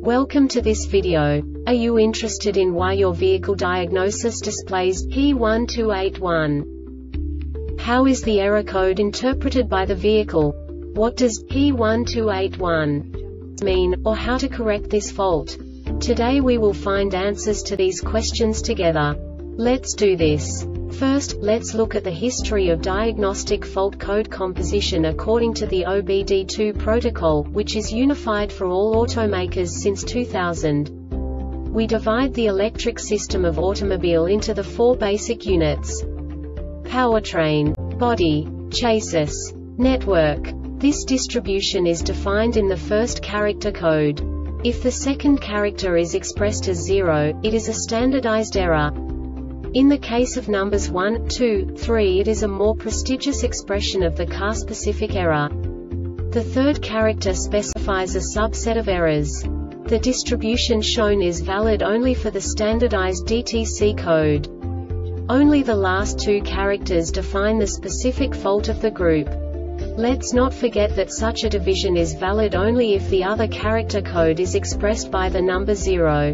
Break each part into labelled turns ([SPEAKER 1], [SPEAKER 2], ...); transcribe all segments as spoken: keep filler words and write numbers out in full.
[SPEAKER 1] Welcome to this video. Are you interested in why your vehicle diagnosis displays P one two eight one? How is the error code interpreted by the vehicle? What does P one two eight one mean, or how to correct this fault? Today we will find answers to these questions together. Let's do this. First, let's look at the history of diagnostic fault code composition according to the O B D two protocol, which is unified for all automakers since two thousand. We divide the electric system of automobile into the four basic units: powertrain, body, chassis, network. This distribution is defined in the first character code. If the second character is expressed as zero, it is a standardized error. In the case of numbers one, two, three, it is a more prestigious expression of the car-specific error. The third character specifies a subset of errors. The distribution shown is valid only for the standardized D T C code. Only the last two characters define the specific fault of the group. Let's not forget that such a division is valid only if the other character code is expressed by the number zero.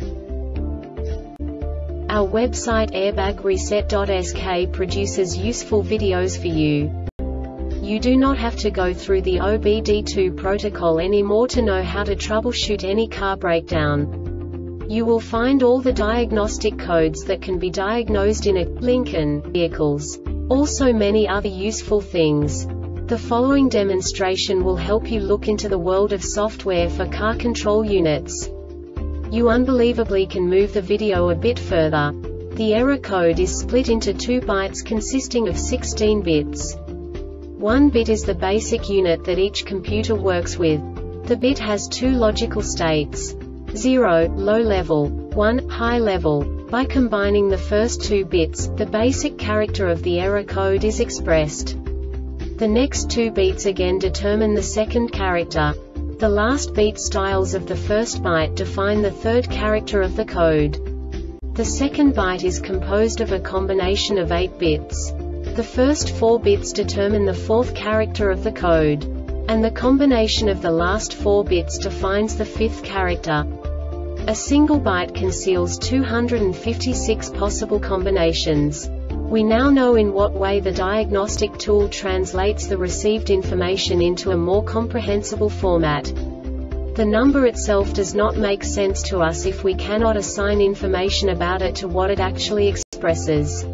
[SPEAKER 1] Our website airbag reset dot S K produces useful videos for you. You do not have to go through the O B D two protocol anymore to know how to troubleshoot any car breakdown. You will find all the diagnostic codes that can be diagnosed in a Lincoln vehicles. Also many other useful things. The following demonstration will help you look into the world of software for car control units. You unbelievably can move the video a bit further. The error code is split into two bytes consisting of sixteen bits. One bit is the basic unit that each computer works with. The bit has two logical states: zero, low level, one, high level. By combining the first two bits, the basic character of the error code is expressed. The next two bits again determine the second character. The last beat styles of the first byte define the third character of the code. The second byte is composed of a combination of eight bits. The first four bits determine the fourth character of the code. And the combination of the last four bits defines the fifth character. A single byte conceals two hundred fifty-six possible combinations. We now know in what way the diagnostic tool translates the received information into a more comprehensible format. The number itself does not make sense to us if we cannot assign information about it to what it actually expresses.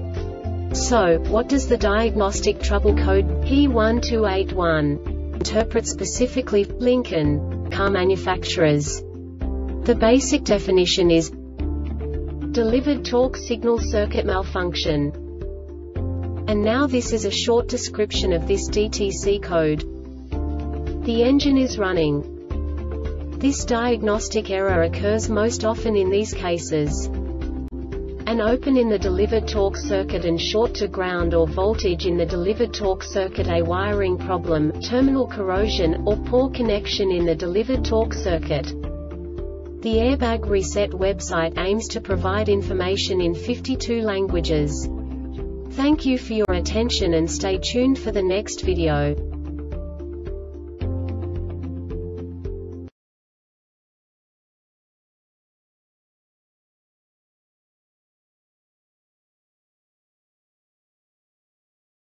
[SPEAKER 1] So, what does the diagnostic trouble code P one two eight one interpret specifically for Lincoln car manufacturers? The basic definition is delivered torque signal circuit malfunction. And now this is a short description of this D T C code. The engine is running. This diagnostic error occurs most often in these cases: an open in the delivered torque circuit and short to ground or voltage in the delivered torque circuit, a wiring problem, terminal corrosion, or poor connection in the delivered torque circuit. The Airbag Reset website aims to provide information in fifty-two languages. Thank you for your attention and stay tuned for the next video.